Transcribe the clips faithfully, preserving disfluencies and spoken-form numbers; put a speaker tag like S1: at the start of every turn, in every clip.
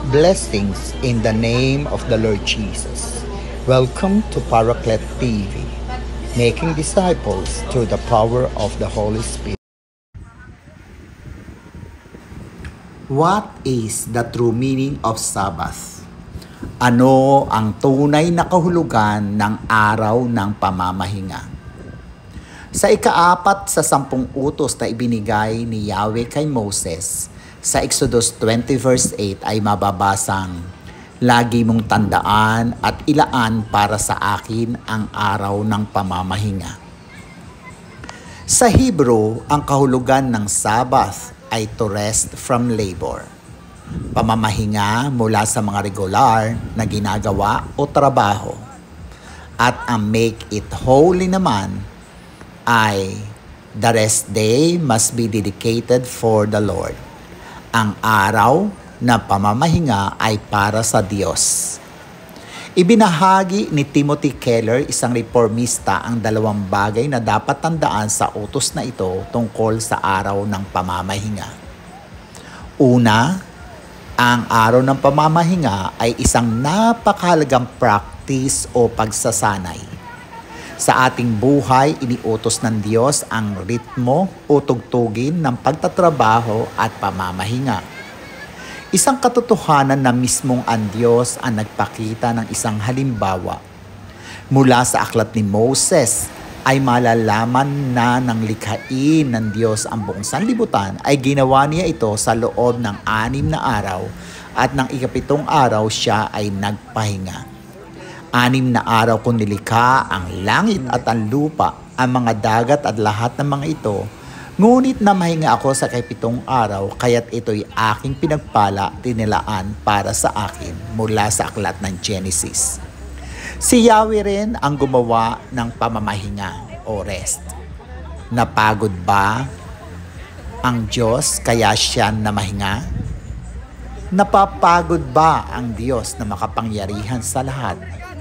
S1: Blessings in the name of the Lord Jesus. Welcome to Paraclet T V, making disciples through the power of the Holy Spirit. What is the true meaning of Sabbath? Ano ang tunay na kahulugan ng araw ng pamamahinga? Sa ikaapat sa sampung utos na ibinigay ni Yahweh kay Moses, sa Exodus twenty verse eight ay mababasang, "Lagi mong tandaan at ilaan para sa akin ang araw ng pamamahinga." Sa Hebrew, ang kahulugan ng Sabbath ay to rest from labor. Pamamahinga mula sa mga regular na ginagawa o trabaho. At ang make it holy naman ay the rest day must be dedicated for the Lord. Ang araw na pamamahinga ay para sa Diyos. Ibinahagi ni Timothy Keller, isang reformista, ang dalawang bagay na dapat tandaan sa utos na ito tungkol sa araw ng pamamahinga. Una, ang araw ng pamamahinga ay isang napakahalagang practice o pagsasanay. Sa ating buhay, iniutos ng Diyos ang ritmo o tugtugin ng pagtatrabaho at pamamahinga. Isang katotohanan na mismong ang Diyos ang nagpakita ng isang halimbawa. Mula sa aklat ni Moses ay malalaman na ng likhain ng Diyos ang buong sanlibutan ay ginawa niya ito sa loob ng anim na araw at ng ikapitong araw siya ay nagpahinga. Anim na araw kong nilikha ang langit at ang lupa, ang mga dagat at lahat ng mga ito. Ngunit namahinga ako sa kapitong araw, kaya't ito'y aking pinagpala, tinilaan para sa akin mula sa aklat ng Genesis. Si Yahweh rin ang gumawa ng pamamahinga o rest. Napagod ba ang Diyos kaya siya namahinga? Napapagod ba ang Diyos na makapangyarihan sa lahat?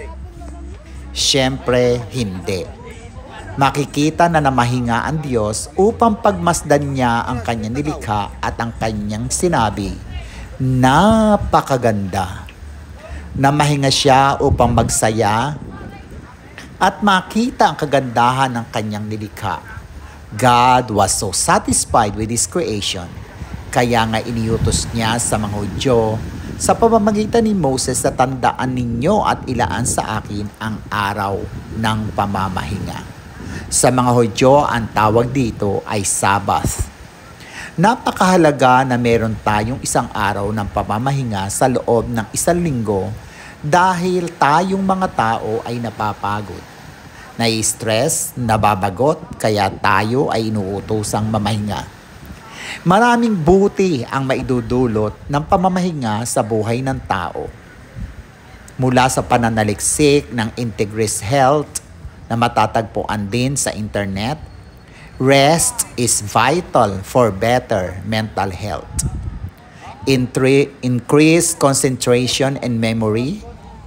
S1: Siyempre, hindi. Makikita na namahinga ang Diyos upang pagmasdan niya ang kanyang nilikha at ang kanyang sinabi, "Napakaganda." Namahinga siya upang magsaya at makita ang kagandahan ng kanyang nilikha. God was so satisfied with His creation, kaya nga iniutos niya sa mga Hudyo sa pamamagitan ni Moses na tandaan ninyo at ilaan sa akin ang araw ng pamamahinga. Sa mga Hudyo, ang tawag dito ay Sabbath. Napakahalaga na meron tayong isang araw ng pamamahinga sa loob ng isang linggo dahil tayong mga tao ay napapagod, nai-stress, nababagot, kaya tayo ay inuutosang mamahinga. Maraming buti ang maidudulot ng pamamahinga sa buhay ng tao. Mula sa pananaliksik ng Integris Health na matatagpuan din sa internet, rest is vital for better mental health. Intri- increased concentration and memory,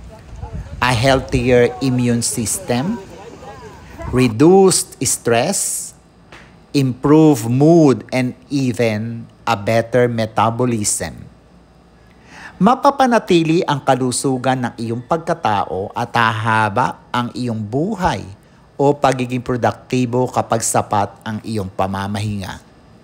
S1: a healthier immune system, reduced stress, improve mood, and even a better metabolism. Mapapanatili ang kalusugan ng iyong pagkatao at hahaba ang iyong buhay o pagiging produktibo kapag sapat ang iyong pamamahinga.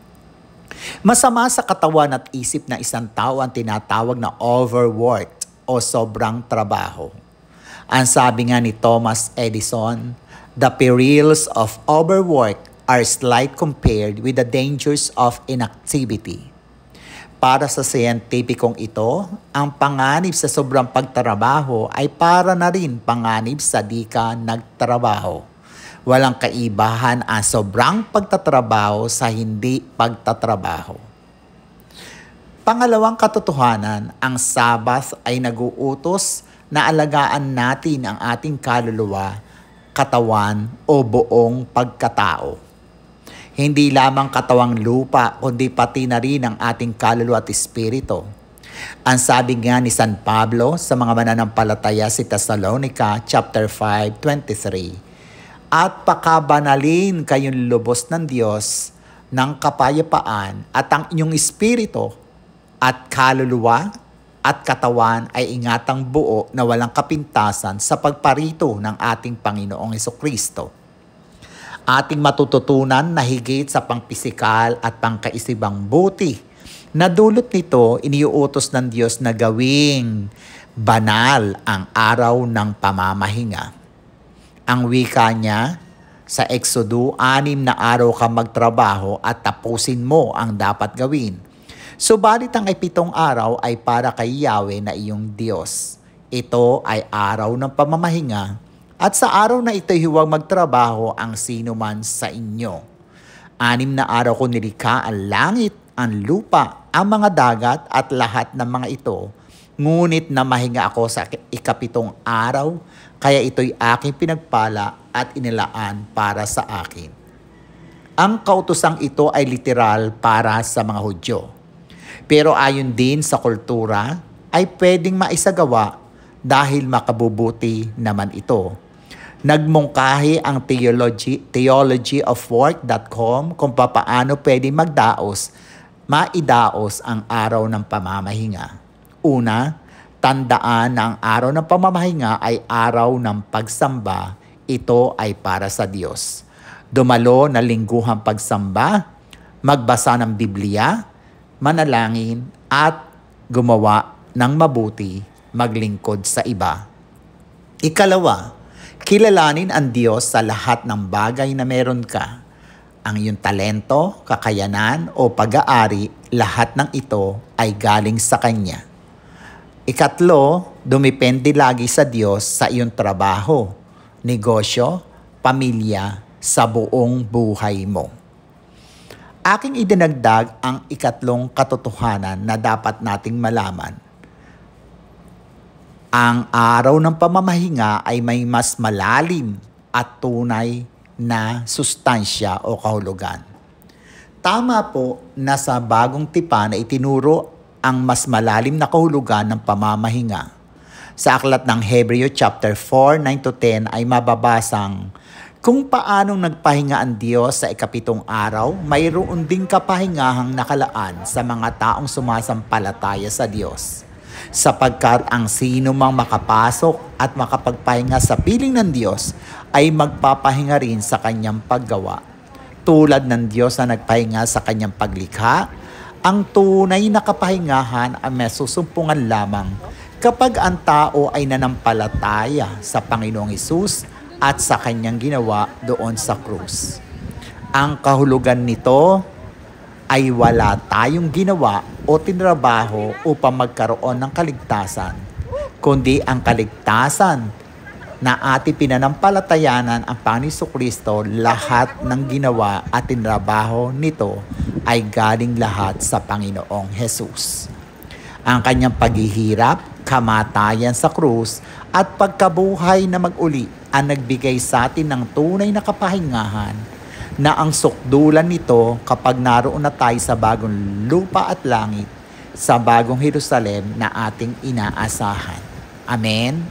S1: Masama sa katawan at isip na isang tao ang tinatawag na overworked o sobrang trabaho. Ang sabi nga ni Thomas Edison, "The perils of overwork are slight compared with the dangers of inactivity." Para sa siyentipikong ito, ang panganib sa sobrang pagtrabaho ay para na rin panganib sa di ka nagtrabaho. Walang kaibahan ang sobrang pagtatrabaho sa hindi pagtatrabaho. Pangalawang katotohanan, ang Sabbath ay nag-uutos na alagaan natin ang ating kaluluwa, katawan o buong pagkatao. Hindi lamang katawang lupa, kundi pati na rin ang ating kaluluwa at espiritu. Ang sabi nga ni San Pablo sa mga mananampalataya sa Thessalonica, chapter five, twenty-three, "At pakabanalin kayong lubos ng Diyos ng kapayapaan at ang inyong espiritu at kaluluwa at katawan ay ingatang buo na walang kapintasan sa pagparito ng ating Panginoong Hesukristo. Ating matututunan na higit sa pangpisikal at pangkaisibang buti, na dulot nito iniuutos ng Diyos na gawing banal ang araw ng pamamahinga. Ang wika niya sa Exodo, anim na araw ka magtrabaho at tapusin mo ang dapat gawin. Subalit ang ipitong araw ay para kay Yahweh na iyong Diyos. Ito ay araw ng pamamahinga at sa araw na ito huwag magtrabaho ang sino man sa inyo. Anim na araw ko nilikha ang langit, ang lupa, ang mga dagat at lahat ng mga ito. Ngunit namahinga ako sa ikapitong araw, kaya ito'y aking pinagpala at inilaan para sa akin. Ang kautosang ito ay literal para sa mga Hudyo. Pero ayon din sa kultura, ay pwedeng maisagawa dahil makabubuti naman ito. Nagmungkahi ang theology, theology of work dot com kung papaano pwedeng magdaos, maidaos ang araw ng pamamahinga. Una, tandaan na ang araw ng pamamahinga ay araw ng pagsamba. Ito ay para sa Diyos. Dumalo na lingguhang pagsamba, magbasa ng Biblia, manalangin at gumawa ng mabuti, maglingkod sa iba. Ikalawa, kilalanin ang Diyos sa lahat ng bagay na meron ka. Ang iyong talento, kakayanan o pag-aari, lahat ng ito ay galing sa Kanya. Ikatlo, dumipende lagi sa Diyos sa iyong trabaho, negosyo, pamilya, sa buong buhay mo. Aking idinagdag ang ikatlong katotohanan na dapat nating malaman. Ang araw ng pamamahinga ay may mas malalim at tunay na sustansya o kahulugan. Tama po na sa bagong tipan na itinuro ang mas malalim na kahulugan ng pamamahinga. Sa aklat ng Hebreo chapter four, nine to ten ay mababasang, kung paanong nagpahinga ang Diyos sa ikapitong araw, mayroon ding kapahingahang nakalaan sa mga taong sumasampalataya sa Diyos. Sapagkat ang sino mang makapasok at makapagpahinga sa piling ng Diyos ay magpapahinga rin sa kanyang paggawa. Tulad ng Diyos na nagpahinga sa kanyang paglikha, ang tunay na kapahingahan ay masusumpungan lamang kapag ang tao ay nanampalataya sa Panginoong Hesus at sa kanyang ginawa doon sa krus. Ang kahulugan nito ay wala tayong ginawa o tinrabaho upang magkaroon ng kaligtasan, kundi ang kaligtasan na ating pinanampalatayanan ang Panginoong Kristo, lahat ng ginawa at tinrabaho nito ay galing lahat sa Panginoong Hesus. Ang kanyang paghihirap, kamatayan sa krus at pagkabuhay na mag-uli ang nagbigay sa atin ng tunay na kapahingahan na ang sukdulan nito kapag naroon na tayo sa bagong lupa at langit, sa bagong Jerusalem na ating inaasahan. Amen?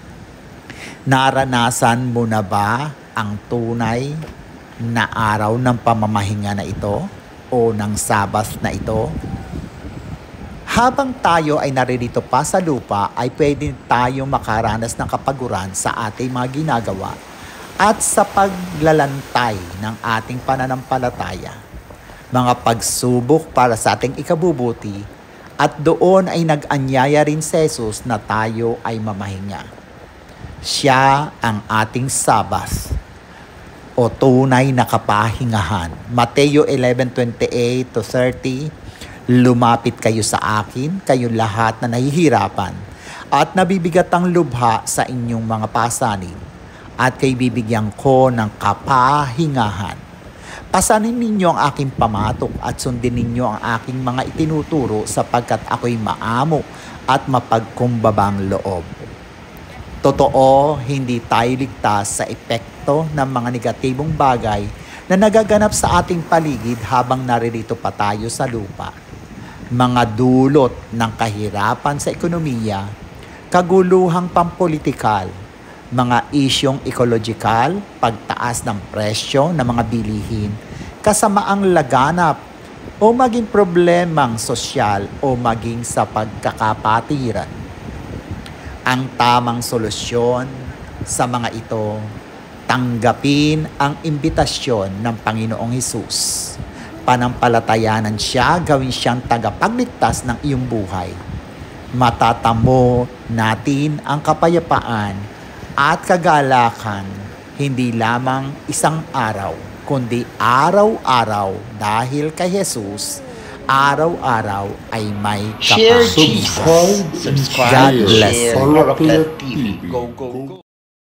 S1: Naranasan mo na ba ang tunay na araw ng pamamahinga na ito o ng Sabbath na ito? Habang tayo ay naririto pa sa lupa, ay pwede tayong makaranas ng kapaguran sa ating mga ginagawa at sa paglalantay ng ating pananampalataya. Mga pagsubok para sa ating ikabubuti, at doon ay nag-anyaya rin si Jesus na tayo ay mamahinga. Siya ang ating Sabbath o tunay na kapahingahan. Mateo eleven twenty-eight to thirty, lumapit kayo sa akin, kayong lahat na nahihirapan at nabibigat ang lubha sa inyong mga pasanin, at kay bibigyan ko ng kapahingahan. Pasanin ninyo ang aking pamatok at sundin ninyo ang aking mga itinuturo, sapagkat ako'y maamo at mapagkumbabang loob. Totoo, hindi tayo ligtas sa epekto ng mga negatibong bagay na nagaganap sa ating paligid habang naririto pa tayo sa lupa. Mga dulot ng kahirapan sa ekonomiya, kaguluhang pampolitikal, mga isyong ekologikal, pagtaas ng presyo ng mga bilihin, kasamaang laganap o maging problemang sosyal o maging sa pagkakapatiran. Ang tamang solusyon sa mga ito, tanggapin ang imbitasyon ng Panginoong Hesus. Panampalatayanan siya, gawin siyang tagapagligtas ng iyong buhay. Matatamo natin ang kapayapaan at kagalakan hindi lamang isang araw, kundi araw-araw dahil kay Jesus, araw-araw ay may
S2: Share
S1: kapayapaan.
S2: Jesus. Subscribe,
S1: God bless
S2: share.
S1: you.
S2: Rocket T V. Go, go, go.